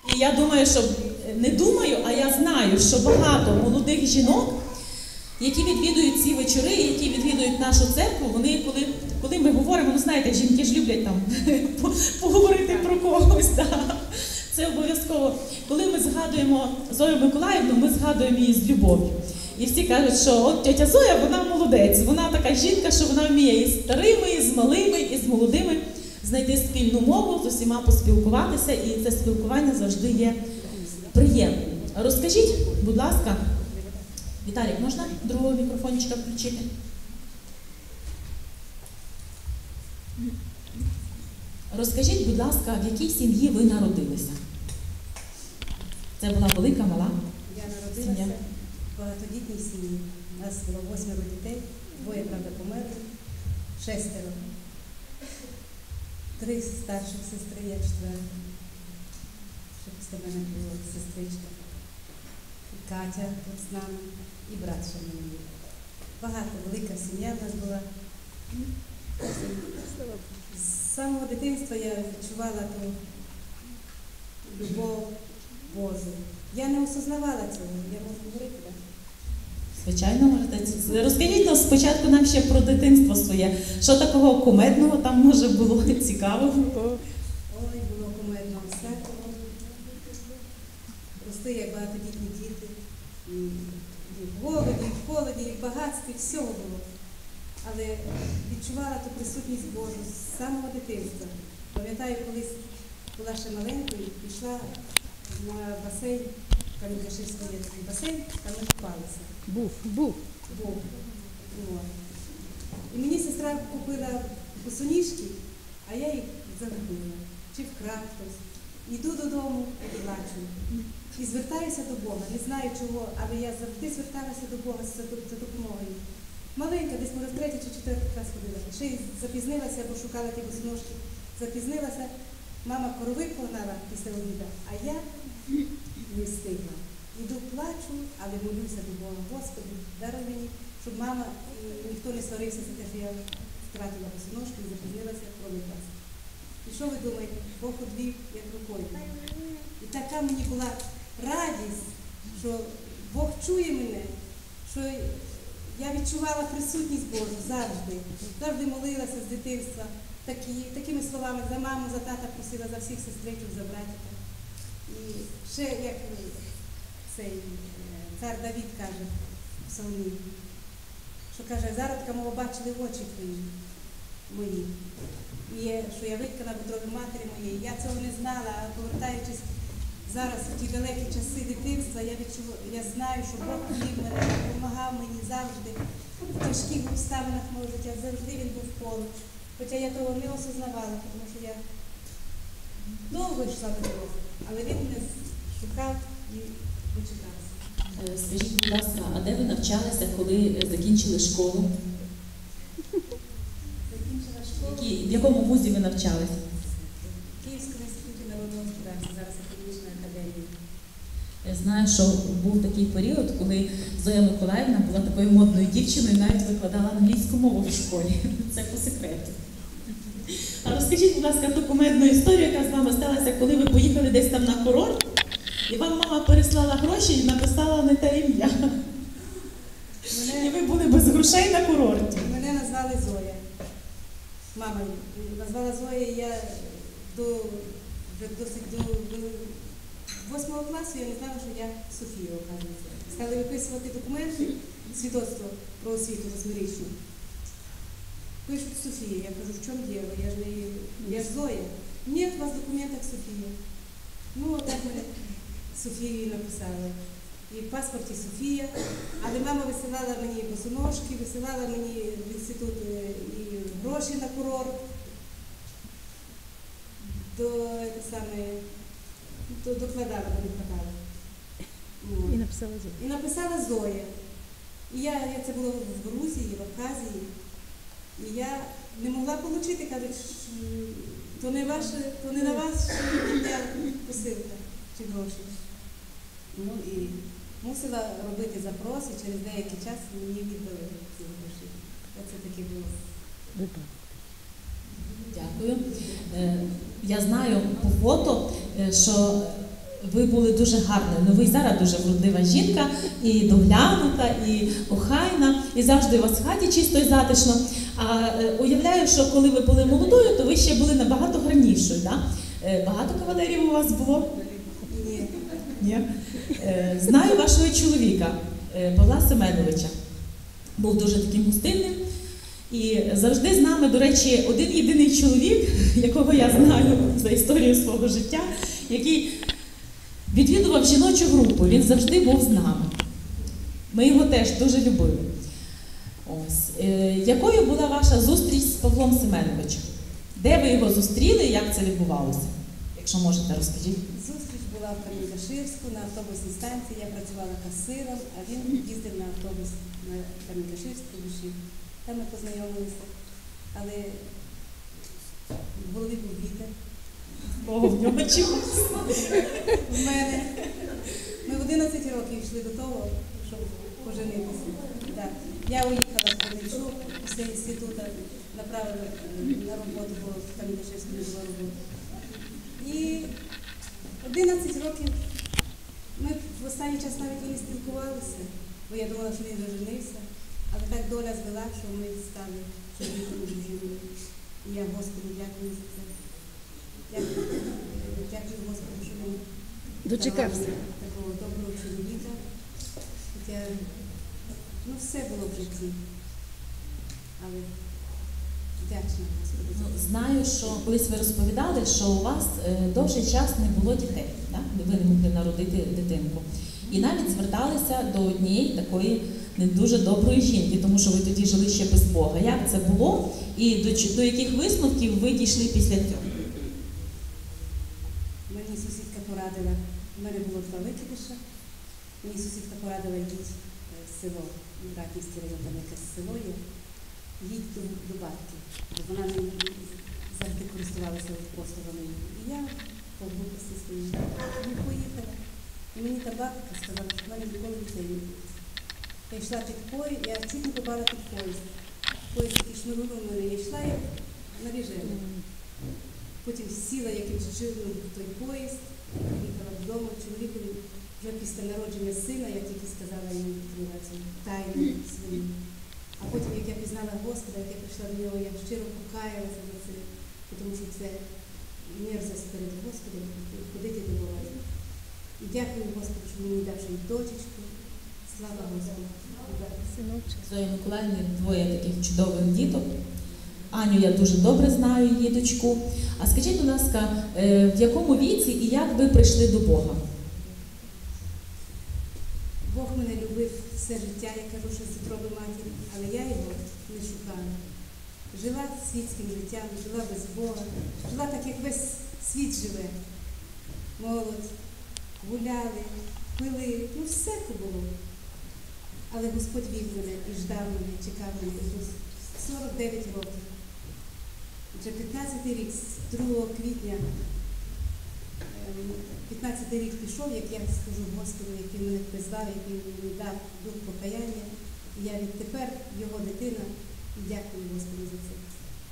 І я думаю, що, не думаю, а я знаю, що багато молодих жінок, які відвідують ці вечори, які відвідують нашу церкву, вони, коли ми говоримо, ну знаєте, жінки ж люблять там поговорити про когось, да. Це обов'язково. Коли ми згадуємо Зою Миколаївну, ми згадуємо її з любов'ю. І всі кажуть, що от тетя Зоя, вона молодець, вона така жінка, що вона вміє і з старими, і з малими, і з молодими знайти спільну мову, з усіма поспілкуватися, і це спілкування завжди є приємним. Розкажіть, будь ласка, Віталік, можна другого мікрофончика включити? Розкажіть, будь ласка, в якій сім'ї ви народилися? Це була велика, мала? Я народилася в багатодітній сім'ї. У нас було 8 дітей, 2, правда, померли, 6. 3 старших сестри, я 4. Ще після мене була сестричка. Катя тут з нами і брат ще в мене був. Багато, велика сім'я в нас була. З самого дитинства я відчувала ту любов Божу. Я не осознавала цього, я можу говорити, так? Звичайно, можете. Розкажіть нам спочатку нам ще про дитинство своє. Що такого кумедного там, може, було цікавого? Ой, було кумедно все. Росли як багатодітні діти. І в голоді, і в холоді, і в багатстві, всього було. Але відчувала ту присутність Божу з самого дитинства. Пам'ятаю, колись була ще маленькою, пішла на басейн, Кам'янка-Ширський є такий басейн, там ми купалися. Був. От. І мені сестра купила босоніжки, а я їх загубила. Чи вкрав хтось. Йду додому і плачу. І звертаюся до Бога. Не знаю чого, але я завжди зверталася до Бога за допомогою. Маленька, десь може в 3 чи 4 клас ходила. Ще й запізнилася, бо шукала ті босоножки. Запізнилася, мама корови погнала після обіду, а я не встигла. Іду плачу, але молюся до Бога. Господи, даруй мені, щоб мама і ніхто не сварився за те, що я втратила босоножки і запізнилася в кровий клас. І що ви думаєте? Бог одвів, як рукою. І така мені була радість, що Бог чує мене, що я відчувала присутність Божу завжди. Завжди молилася з дитинства. Такими словами за маму, за тата просила, за всіх сестричок, за братів. І ще, як цей цар Давид каже в псалмі, що каже, зародка мого бачили очі твої мої. І що я виткана в утробі матері моєї. Я цього не знала, а повертаючись зараз у ті далекі часи дитинства, я знаю, що Бог вів мене, допомагав мені завжди. В тяжких обставинах мого життя завжди він був поруч. Хоча я того не осознавала, тому що я довго йшла до Бога, але він мене шукав і дочекався. Скажіть, будь ласка, а де ви навчалися, коли закінчили школу? Закінчила школу В якому вузі ви навчалися? в Київському інституті народного господарства, зараз академічна академія. Я знаю, що був такий період, коли Зоя Миколаївна була такою модною дівчиною і навіть викладала англійську мову в школі. Це по секрету. А розкажіть, будь ласка, ту кумедну історію, яка з вами сталася, коли ви поїхали десь там на курорт, і вам мама переслала гроші і написала не те ім'я. І ви були без грошей на курорті. Мене назвали Зоя. Мама назвала Зоя, і я до 8 класу я не знала, що я Софія, оказується. Стали виписувати документи, свідоцтво про освіту восьмирічну. Пишуть Софія. Я кажу, в чому діло? Я ж Зоя. Ні, у вас в документах Софія. Ну, отак мене Софією написали. І в паспорті Софія. Але мама висилала мені босоножки, висилала мені в інститут і гроші на курорт. Докладала, не хватало. І написала Зоя. І написала Зоя. І це було в Грузії, в Абхазії. І я не могла отримати, кажуть, то не на вас ім'я посилка чи гроші. Ну і мусила робити запрос, і через деякий час мені віддали ці гроші. Це таке було. Дякую. Я знаю по фото, що Ви були дуже гарною. Ну ви й зараз дуже вродлива жінка, і доглянута, і охайна, і завжди у вас в хаті чисто і затишно. А уявляю, що коли ви були молодою, то ви ще були набагато гарнішою. Да? Багато кавалерів у вас було? Ні. Ні? Знаю вашого чоловіка, Павла Семеновича. Був дуже таким гостинним. І завжди з нами, до речі, один єдиний чоловік, якого я знаю за історію свого життя, який відвідував жіночу групу. Він завжди був з нами. Ми його теж дуже любили. Ось. Якою була ваша зустріч з Павлом Семеновичем? Де ви його зустріли і як це відбувалося? Якщо можете, розкажіть. Зустріч була в Камінь-Каширську на автобусній станції. Я працювала касиром, а він їздив на автобус на Камінь-Каширську душі. Там ми познайомилися. Але в голові був вітер. О, в нього чогось. В мене. Ми в 11 років йшли до того, щоб поженитися. Так. Я уїхала в Кременчук, після інституту направили на роботу, бо в Камінь-Каширську не було роботи. І 11 років ми в останній час навіть і не спілкувалися, бо я думала, що він вже женився. Але так доля звела, що ми стали чоловіком і дружиною. І я Господу дякую за це. Дякую Господу, що він Дочекався. дарував такого доброго чоловіка. Хоча, ну, все було в житті. Але вдячна Господу за це. Знаю, що колись ви розповідали, що у вас довший час не було дітей, да? Ви не могли народити дитинку. І навіть зверталися до однієї такої не дуже доброї жінки, тому що ви тоді жили ще без Бога. Як це було і до яких висновків ви дійшли після цього? Мені сусідка порадила, в мене було 2 викидиша, мені сусідка порадила, йдіть в село, Ратнівський район, там якесь село є, їдь до батьки, бо вона не завжди користувалася послугами. І я по глупості своїй поїхала. І мені та бабка сказала, що в мене ніколи дітей не буде. Я йшла під поїзд, я чуть не попала під поїзд. Поїзд такий шнурував мене, я йшла як навіжена. Потім сіла якимось чином в той поїзд, їхала додому, чоловікові вже після народження сина, я тільки сказала йому відкрила цю тайну свою. А потім, як я пізнала Господа, як я прийшла до нього, я щиро покаялася за це, тому що це мерзость перед Господом, ходити до Бога. І дякую Господу, що мені дав ще й дочечку. Слава Господу. Зої Миколаївни 2 таких чудових діток. Аню я дуже добре знаю, її дочку. А скажіть, будь ласка, в якому віці і як ви прийшли до Бога? Бог мене любив все життя, я кажу, що з утроби матері, але я його не шукала. Жила світським життям, жила без Бога, жила так, як весь світ живе. Молодь, гуляли, пили, ну все це було. Але Господь вів мене і ждав мене, чекав мене. І 49 років. Вже 15-й рік, з 2 квітня, 15-й рік пішов, як я скажу Господу, який мене призвав, який мені дав дух покаяння. І я відтепер його дитина і дякую Господу за це.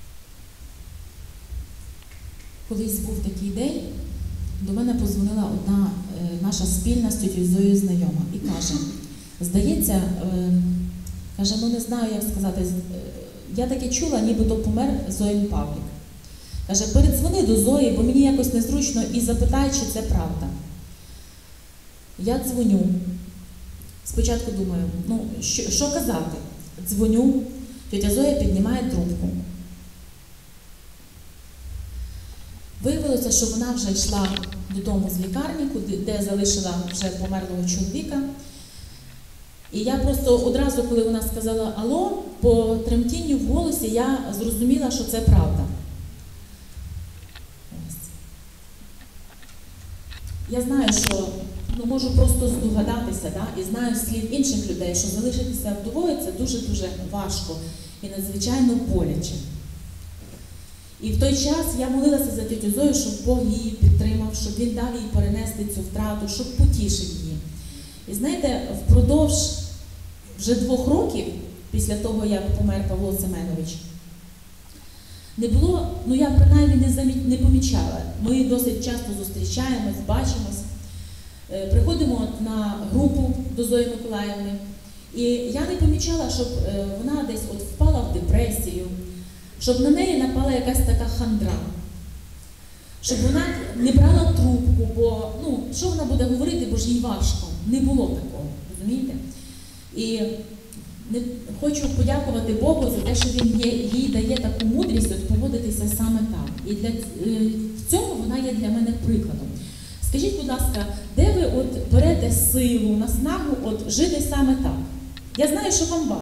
Колись був такий день, до мене подзвонила одна наша спільна з тітю Зоєю знайома і каже, здається, каже, ну не знаю, як сказати, я таке чула, нібито помер Зоїн Павлік. Каже, передзвони до Зої, бо мені якось незручно, і запитай, чи це правда. Я дзвоню. Спочатку думаю, ну, що казати? Дзвоню, тітя Зоя піднімає трубку. Виявилося, що вона вже йшла додому з лікарні, де залишила вже померлого чоловіка. І я просто одразу, коли вона сказала «Алло», по тремтінню в голосі я зрозуміла, що це правда. Ось. Я знаю, що можу просто здогадатися, да? І знаю слів інших людей, що залишитися вдовою – це дуже-дуже важко і надзвичайно боляче. І в той час я молилася за тітю Зою, щоб Бог її підтримав, щоб Він дав їй перенести цю втрату, щоб потішив її. І знаєте, впродовж вже 2 років, після того, як помер Павло Семенович, не було, я принаймні не помічала. Ми досить часто зустрічаємось, бачимось. на групу до Зої Миколаївни, і я не помічала, щоб вона десь от впала в депресію, щоб на неї напала якась така хандра, щоб вона не брала трубку, бо ну, що вона буде говорити, бо ж їй важко. Не було такого, розумієте? І хочу подякувати Богу за те, що Він їй дає таку мудрість от поводитися саме так. І в цьому вона є для мене прикладом. Скажіть, будь ласка, де ви от берете силу, наснагу от жити саме так? Я знаю, що вам важко.